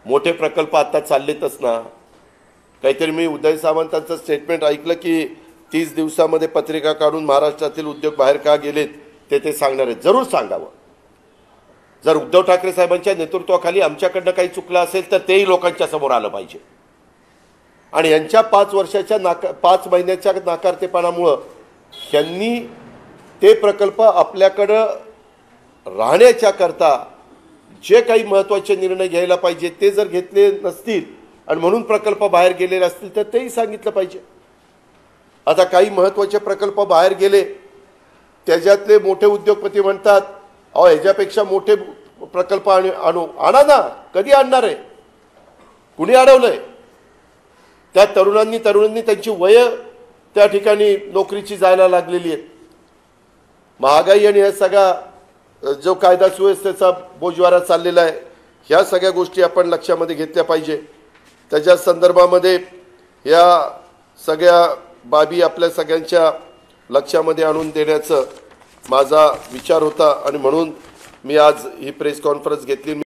मोठे प्रकल्प आता चाललेतच ना। काहीतरी मी उदय सामंतांचं स्टेटमेंट ऐकलं की 30 दिवसामध्ये पत्रिका काढून महाराष्ट्रातील उद्योग बाहेर का गेलेत ते सांगणार आहेत। जरूर सांगावं। जर उद्धव ठाकरे साहेबांच्या नेतृत्वाखाली आमच्याकडनं काही चुकलं असेल तर तेही लोकांच्या समोर आलं पाहिजे। आणि यांच्या 5 महिन्याच्या नाकारतेपणामुळे यांनी ते प्रकल्प आपल्याकडे राहण्याच्या करता जे काही महत्त्वाचे निर्णय घ्यायला पाहिजे ते जर घेतले नसतील आणि म्हणून प्रकल्प बाहेर गेलेले असतील तर तेही सांगितलं पाहिजे। आता काही महत्त्वाचे प्रकल्प बाहेर गेले, त्याच्यातले मोठे उद्योगपती म्हणतात अहो ह्याच्यापेक्षा मोठे प्रकल्प आणा ना। कधी आणणार आहे? कुणी अडवलंय? त्या तरुणांनी त्यांची वय त्या ठिकाणी नोकरीची जायला लागलेली आहेत। महागाई आणि या सगळा जो कायदा सुव्यवस्थेचा बोजवारा चाललेला आहे, ह्या सगळ्या गोष्टी आपण लक्षामध्ये घेतल्या पाहिजे। त्याच्या संदर्भामध्ये या सगळ्या बाबी आपल्या सगळ्यांच्या लक्षामध्ये आणून देण्याचा माझा विचार होता आणि म्हणून मी आज ही प्रेस कॉन्फरन्स घेतली।